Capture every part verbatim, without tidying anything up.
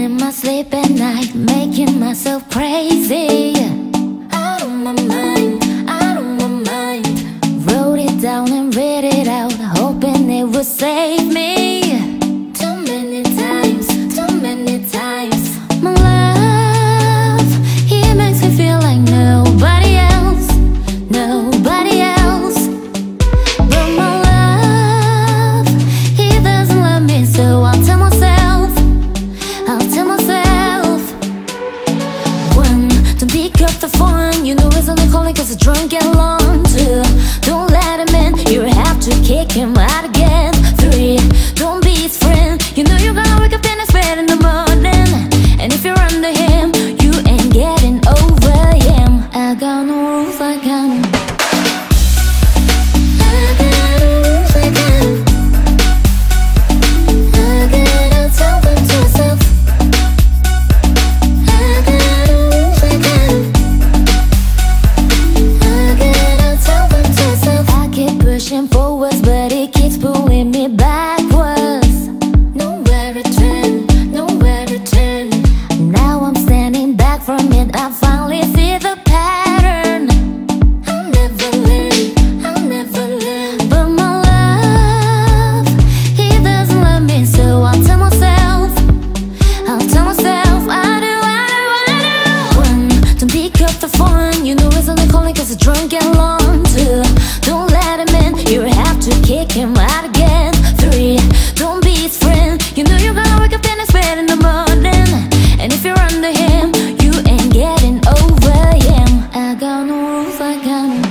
in my sleep at night, making myself crazy. Out of my mind, out of my mind. Wrote it down and read it out, hoping it would save me. Too many times, too many times. My love, he makes me feel like nobody else, nobody else. But my love, he doesn't love me, so I'll tell myself, I'll tell myself. One, don't pick up the phone, you know he's only calling cause the drunk get along. Two, don't let him in, you have to kick him out again. Three, don't be his friend, you know you're gonna wake up in his bed in the morning. And if you're under him, you ain't getting over him. I got no rules, I got no, I got no rules, I got no, I gotta tell them to myself. I got no rules, I got no, I gotta tell them to myself. I keep pushing forwards, but it keeps pulling me backwards. Nowhere to turn, nowhere to turn. Now I'm standing back from it, I finally see the pattern. I'll never learn, I'll never learn. But my love, he doesn't love me, so I'll tell myself, I'll tell myself, I do, I do, I do. One, don't pick up the phone, you know he's only calling cause the drunk get along. Two, don't let him in, you have to kick him out again. Three, don't be his friend, you know you're gonna wake up in his bed in the morning. And if you're under him, you ain't getting over him. I got no rules, I got no,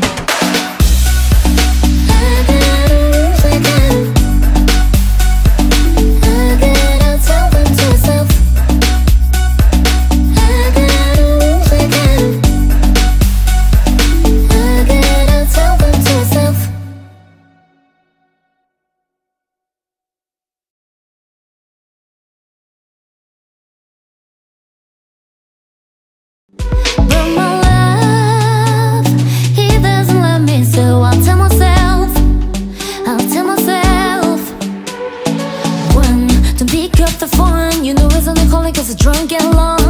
I got no rules, I got no, I gotta tell them to myself. I got no rules, I got no, I gotta tell them to myself. But my love, he doesn't love me, so I'll tell myself, I'll tell myself. One, don't pick up the phone, you know he's only calling cause the drunk get along.